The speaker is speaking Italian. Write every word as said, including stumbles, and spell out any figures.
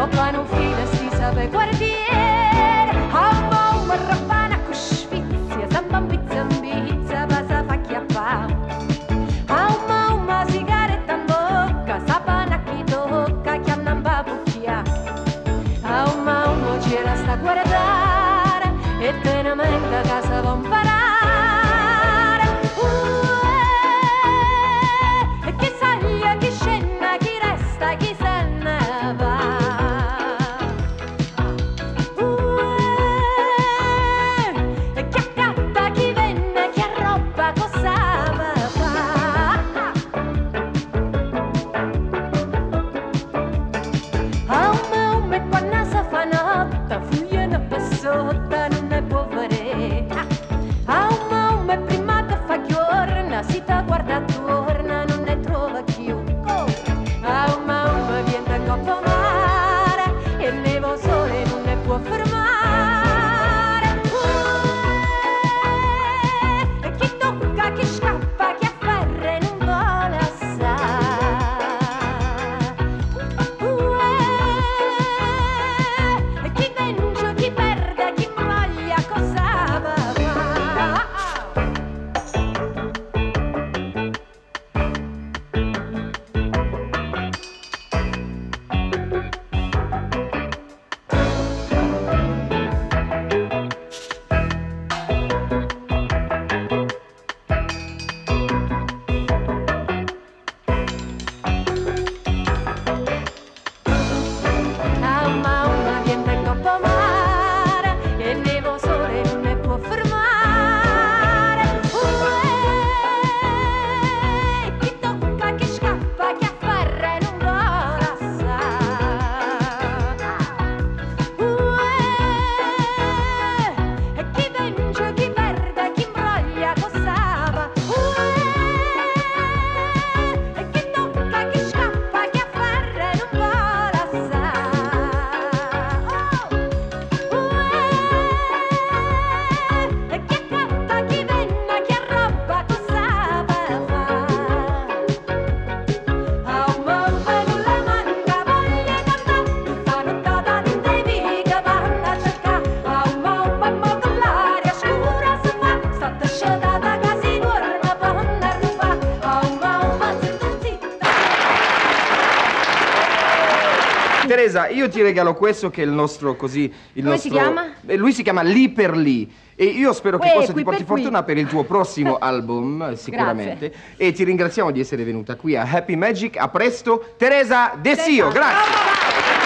ma non fila si sape guardiere, a mo' rabbana con sfizia, samba pizza pizza, pasa fa chiappa, a mo' ma sigaretta in bocca, sapana chi tocca, che annan babucchia, a mo' mo' c'era sta a guardare, e tenamente a casa va imparare. E chi saglia, chi scena, chi resta, chi se ne va. E chi accappa, chi venne, chi arroba, cosa va fa. A un me, un me, quando si fa notte, fuglie una pessotta, non ne può vedere. A un me, un me, prima che fa giorno, si ti guarda attorno, non ne trova più. A un me, un me, viene da coppa mare, e il nevo sole non ne può fermare. E chi tocca, chi scappa, chi afferra e non vuole assare. E chi vince, chi perde, chi broglia, cosa va fa. A mamma viene da coppa mare, e il nevo sole non ne può fermare. Uè, chi tocca, chi scappa, chi afferra e non vuole assare. Uè, e chi vince, chi perde, chi imbroglia, cosa va. Uè, e chi tocca, chi scappa, chi afferra e non vuole assare. E chi accappa, chi venne, chi arroba, cosa va fa. A un momento non le manca voglia d'andà, tutta nottata non devi che vanno a cercare. A un momento con l'aria scura si fa, sta asciugata che si dorme, bonna ruba. A un momento zitta zitta. Teresa, io ti regalo questo che è il nostro così il Come nostro si chiama? Eh, lui si chiama Lì per Lì e io spero che Uè, questo qui ti porti per qui. fortuna per il tuo prossimo album, eh, sicuramente. E ti ringraziamo di essere venuta qui a Happy Magic. A presto, Teresa Dessio, grazie.